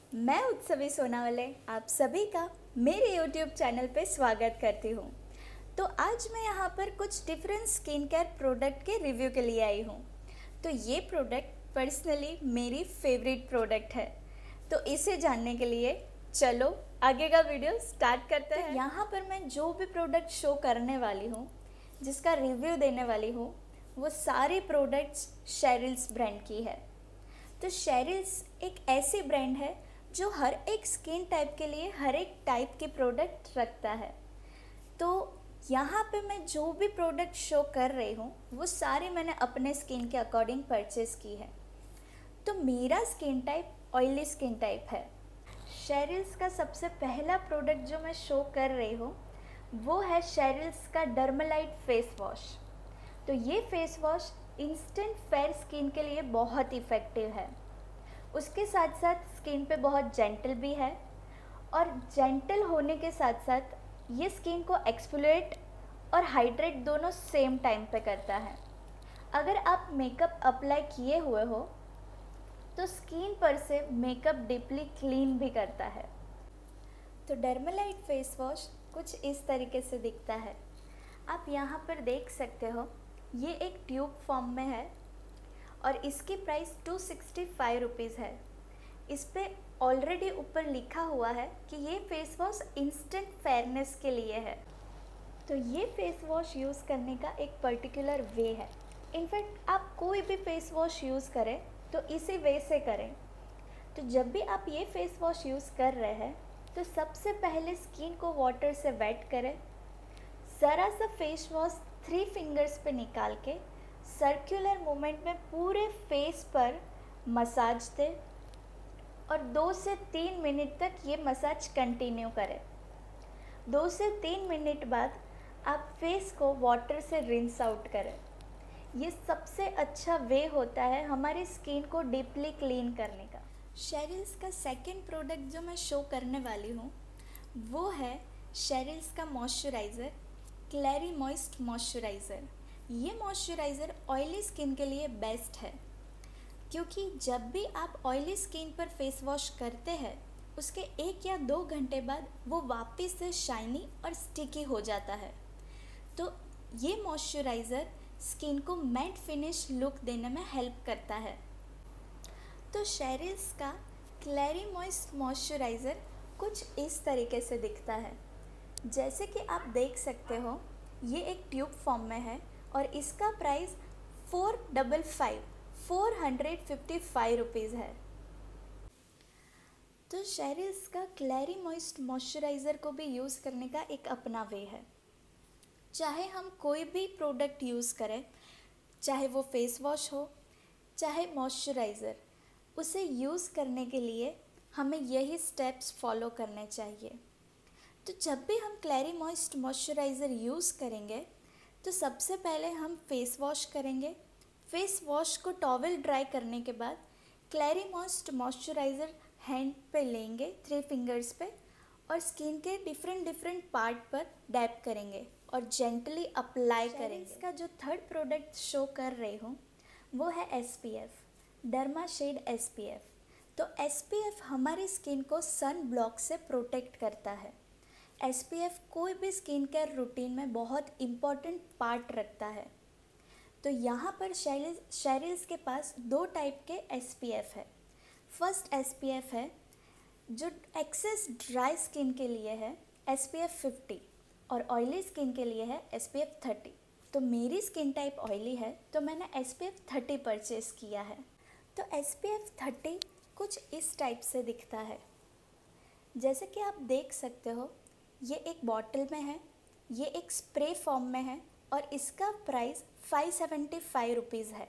मैं उत्सवी सोनावले आप सभी का मेरे YouTube चैनल पे स्वागत करती हूँ। तो आज मैं यहाँ पर कुछ डिफरेंट स्किन केयर प्रोडक्ट के रिव्यू के लिए आई हूँ। तो ये प्रोडक्ट पर्सनली मेरी फेवरेट प्रोडक्ट है। तो इसे जानने के लिए चलो आगे का वीडियो स्टार्ट करते हैं। यहाँ पर मैं जो भी प्रोडक्ट शो करने वाली हूँ, जिसका रिव्यू देने वाली हूँ, वो सारे प्रोडक्ट्स शेरिल्स ब्रांड की है। तो शेरिल्स एक ऐसी ब्रांड है जो हर एक स्किन टाइप के लिए हर एक टाइप के प्रोडक्ट रखता है। तो यहाँ पे मैं जो भी प्रोडक्ट शो कर रही हूँ वो सारे मैंने अपने स्किन के अकॉर्डिंग परचेज़ की है। तो मेरा skin type oily skin type है। शेरिल्स का सबसे पहला प्रोडक्ट जो मैं शो कर रही हूँ वो है शेरिल्स का डर्मालाइट फेस वॉश। तो ये face wash instant fair skin के लिए बहुत इफ़ेक्टिव है। उसके साथ साथ स्किन पे बहुत जेंटल भी है और जेंटल होने के साथ साथ ये स्किन को एक्सफोलिएट और हाइड्रेट दोनों सेम टाइम पे करता है। अगर आप मेकअप अप्लाई किए हुए हो तो स्किन पर से मेकअप डीपली क्लीन भी करता है। तो डर्मालाइट फेस वॉश कुछ इस तरीके से दिखता है। आप यहाँ पर देख सकते हो, ये एक ट्यूब फॉर्म में है और इसकी प्राइस 265 रुपीज़ है। इस पे ऑलरेडी ऊपर लिखा हुआ है कि ये फेस वॉश इंस्टेंट फेयरनेस के लिए है। तो ये फेस वॉश यूज़ करने का एक पर्टिकुलर वे है। इनफैक्ट आप कोई भी फेस वॉश यूज़ करें तो इसी वे से करें। तो जब भी आप ये फेस वॉश यूज़ कर रहे हैं तो सबसे पहले स्किन को वाटर से वेट करें। ज़रा सा फेस वॉश 3 फिंगर्स पे निकाल के सर्कुलर मूवमेंट में पूरे फेस पर मसाज दें और 2 से 3 मिनट तक ये मसाज कंटिन्यू करें। 2 से 3 मिनट बाद आप फेस को वाटर से रिंस आउट करें। ये सबसे अच्छा वे होता है हमारी स्किन को डीपली क्लीन करने का। शेरिल्स का सेकंड प्रोडक्ट जो मैं शो करने वाली हूँ वो है शेरिल्स का मॉइस्चराइज़र, क्लैरी मॉइस्ट मॉइस्चराइज़र। ये मॉइस्चराइज़र ऑयली स्किन के लिए बेस्ट है, क्योंकि जब भी आप ऑयली स्किन पर फेस वॉश करते हैं उसके 1 या 2 घंटे बाद वो वापस से शाइनी और स्टिकी हो जाता है। तो ये मॉइस्चराइज़र स्किन को मैट फिनिश लुक देने में हेल्प करता है। तो शेरिल्स का क्लैरी मॉइस्ट मॉइस्चराइज़र कुछ इस तरीके से दिखता है। जैसे कि आप देख सकते हो, ये एक ट्यूब फॉर्म में है और इसका प्राइस 455 रुपीज़ है। तो शेरिल्स का क्लैरी मॉइस्ट मॉइस्चराइज़र को भी यूज़ करने का एक अपना वे है। चाहे हम कोई भी प्रोडक्ट यूज़ करें, चाहे वो फेस वॉश हो चाहे मॉइस्चराइज़र, उसे यूज़ करने के लिए हमें यही स्टेप्स फॉलो करने चाहिए। तो जब भी हम क्लैरी मॉइस्ट मॉइस्चराइज़र यूज़ करेंगे तो सबसे पहले हम फेस वॉश करेंगे। फेस वॉश को टॉवल ड्राई करने के बाद क्लैरी मॉइस्ट मॉइस्चराइज़र हैंड पे लेंगे 3 फिंगर्स पे और स्किन के डिफरेंट पार्ट पर डैप करेंगे और जेंटली अप्लाई करेंगे। इसका जो थर्ड प्रोडक्ट शो कर रही हूँ वो है SPF, डर्मा शेड SPF। तो SPF हमारी स्किन को सन ब्लॉक से प्रोटेक्ट करता है। SPF कोई भी स्किन केयर रूटीन में बहुत इम्पॉर्टेंट पार्ट रखता है। तो यहाँ पर शेरिल्स के पास 2 टाइप के SPF है। फर्स्ट SPF है जो एक्सेस ड्राई स्किन के लिए है, SPF 50, और ऑयली स्किन के लिए है SPF 30। तो मेरी स्किन टाइप ऑयली है तो मैंने SPF 30 परचेज़ किया है। तो SPF 30 कुछ इस टाइप से दिखता है। जैसे कि आप देख सकते हो, ये एक बॉटल में है, ये एक स्प्रे फॉर्म में है और इसका प्राइस 575 रुपीज़ है।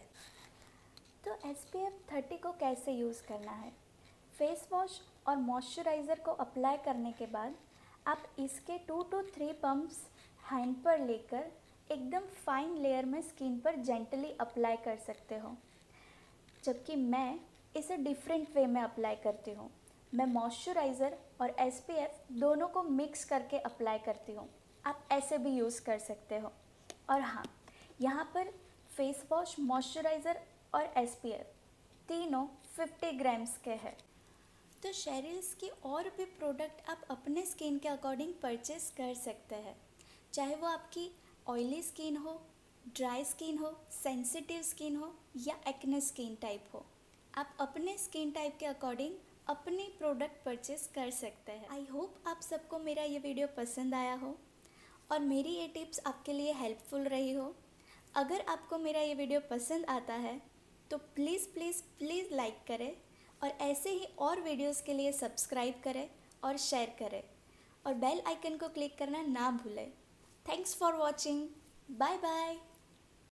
तो SPF 30 को कैसे यूज़ करना है? फेस वॉश और मॉइस्चराइज़र को अप्लाई करने के बाद आप इसके 2 to 3 पम्प्स हैंड पर लेकर एकदम फाइन लेयर में स्किन पर जेंटली अप्लाई कर सकते हो। जबकि मैं इसे डिफरेंट वे में अप्लाई करती हूँ। मैं मॉइस्चराइज़र और SPF दोनों को मिक्स करके अप्लाई करती हूँ। आप ऐसे भी यूज़ कर सकते हो। और हाँ, यहाँ पर फेस वॉश, मॉइस्चराइज़र और SPF तीनों 50 ग्राम्स के हैं। तो शेरिल्स के और भी प्रोडक्ट आप अपने स्किन के अकॉर्डिंग परचेस कर सकते हैं, चाहे वो आपकी ऑयली स्किन हो, ड्राई स्किन हो, सेंसिटिव स्किन हो या एक्ने स्किन टाइप हो। आप अपने स्किन टाइप के अकॉर्डिंग अपने प्रोडक्ट परचेस कर सकते हैं। आई होप आप सबको मेरा ये वीडियो पसंद आया हो और मेरी ये टिप्स आपके लिए हेल्पफुल रही हो। अगर आपको मेरा ये वीडियो पसंद आता है तो प्लीज़ प्लीज़ प्लीज़ लाइक करें और ऐसे ही और वीडियोस के लिए सब्सक्राइब करें और शेयर करें और बेल आइकन को क्लिक करना ना भूलें। Thanks for watching. Bye bye.